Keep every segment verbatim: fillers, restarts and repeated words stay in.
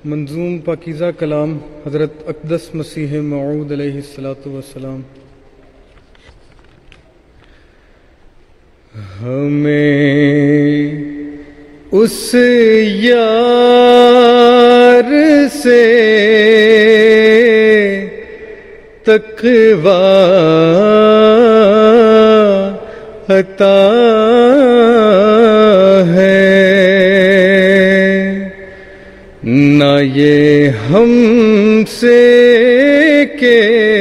منظوم پاکیزہ کلام حضرت اقدس مسیح موعود علیہ الصلاۃ والسلام۔ ہمیں اس یار سے تقوی عطا ہے، نہ یہ ہم سے کہ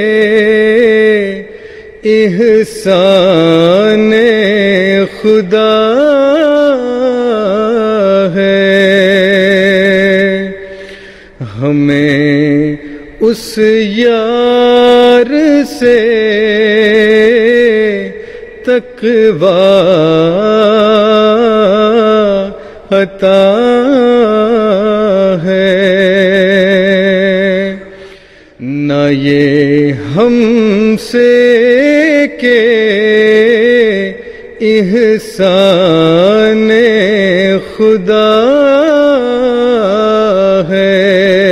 احسان خدا ہے، ہمیں اس یار سے تقوی عطا ہے، نہ یہ ہم سے کہ احسان خدا ہے۔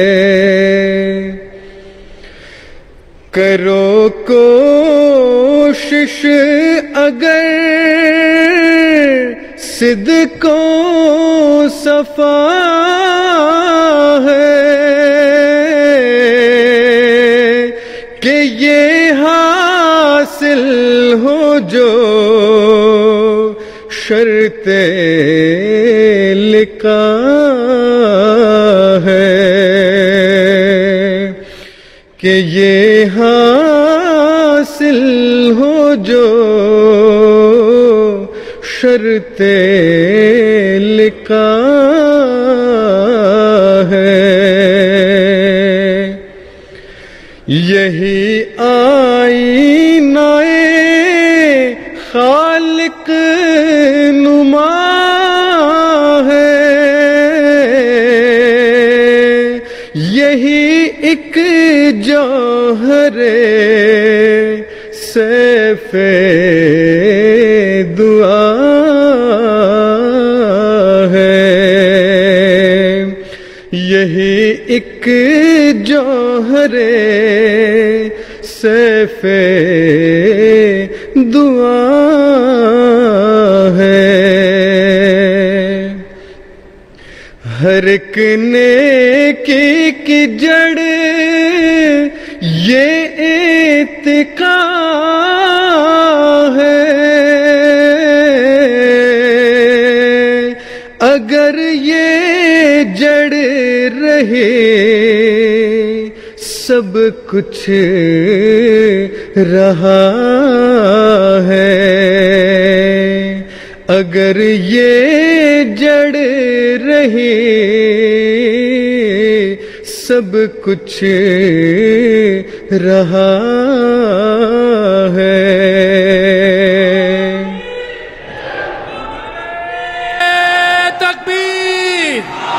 کرو کوشش اگر صدق و صفا ہے کہ یہ حاصل ہو جو شرط لقاء ہے، کہ یہ حاصل ہو جو شرط لقاء ہے، یہی آئینہ خالق نما ہے، یہی ایک جوہر سیف دعا ہے، یہی ایک جوہر سیف دعا ہے، ہر ایک نیکی کی جڑ یہ اتقاء ہے، اگر یہ جڑ رہے سب کچھ رہا ہے، اگر یہ جڑ رہے سب کچھ رہا ہے۔ تکبیر،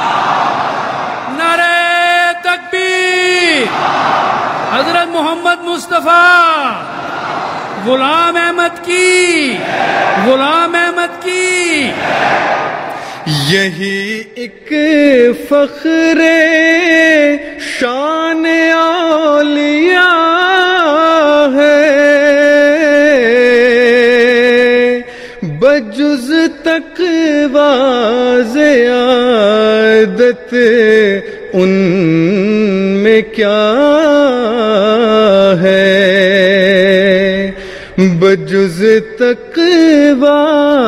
نعرہ تکبیر، حضرت محمد مصطفیٰ غلام احمد کی، غلام احمد کی۔ یہی ایک فخر شان اولیاء ہے، بجز تقوی زیادت ان میں کیا ہے، بجز تقوی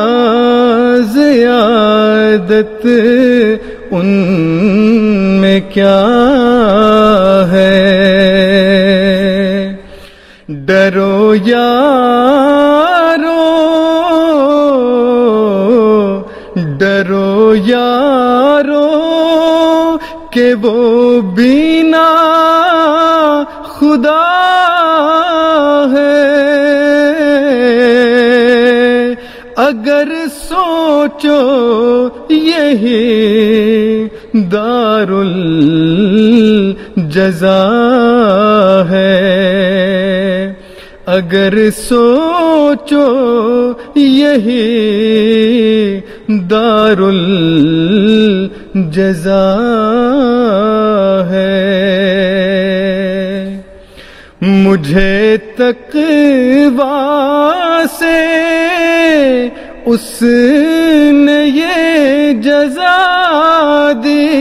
زیادت ان میں کیا ہے، ڈرو یارو ڈرو یارو کہ وہ بینا خدا ہے، اگر سوچو یہی دار الجزا ہے، اگر سوچو یہی دار الجزا مجھے تقویٰ سے اس نے یہ جزا دی،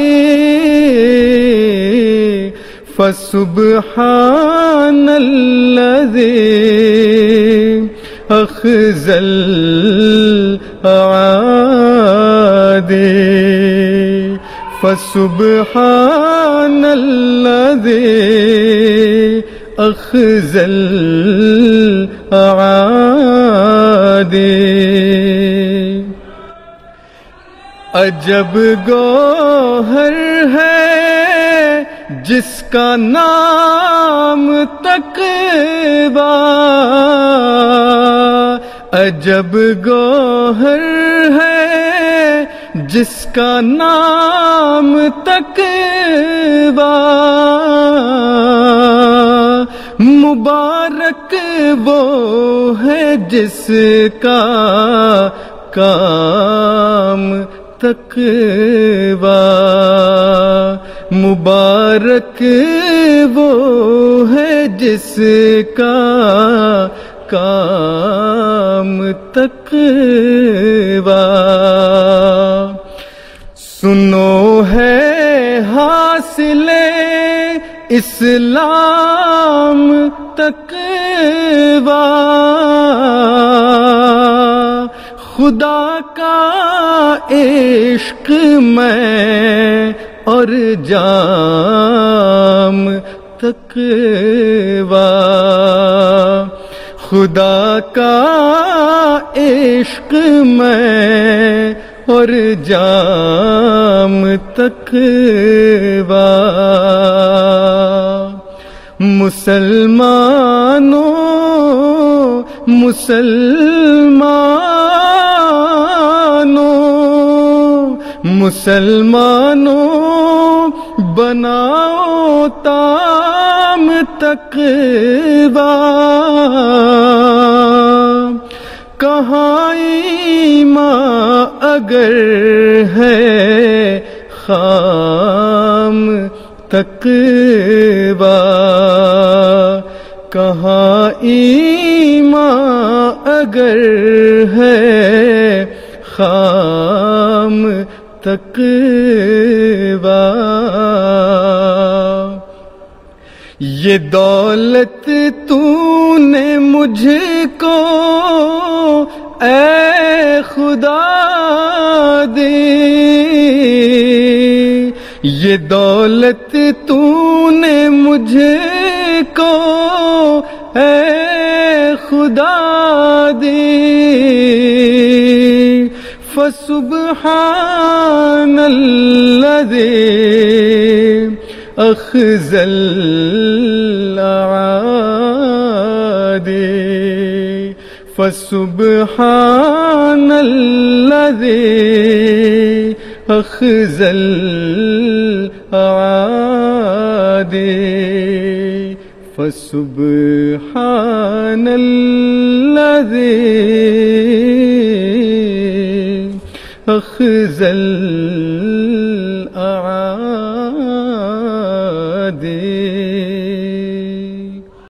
فسبحان الذی اخذ الاعادی، فسبحان الذی اخذ الاعادی۔ عجب گوہر ہے جس کا نام تقویٰ، عجب گوہر ہے جس کا نام تقویٰ، مبارک وہ ہے جس کا کام تقویٰ، مبارک وہ ہے جس کا کام تقویٰ۔ سنو ہے حاصل اسلام تقویٰ، خدا کا عشق میں اور جام تقویٰ، خدا کا عشق میں اور جام تقویٰ۔ مسلمانوں مسلمانوں مسلمانوں بناؤ تام تقویٰ، کہاں ایمان اگر ہے خام تقویٰ، کہاں ایمان اگر ہے خام تقویٰ۔ یہ دولت تو نے مجھ کو اے خدا دی، یہ دولت تو نے مجھ کو اے خدا دی، فسبحان الذی اخذ الاعادی، فسبحان الذی اخذ الاعادی، فسبحان الذی اخذ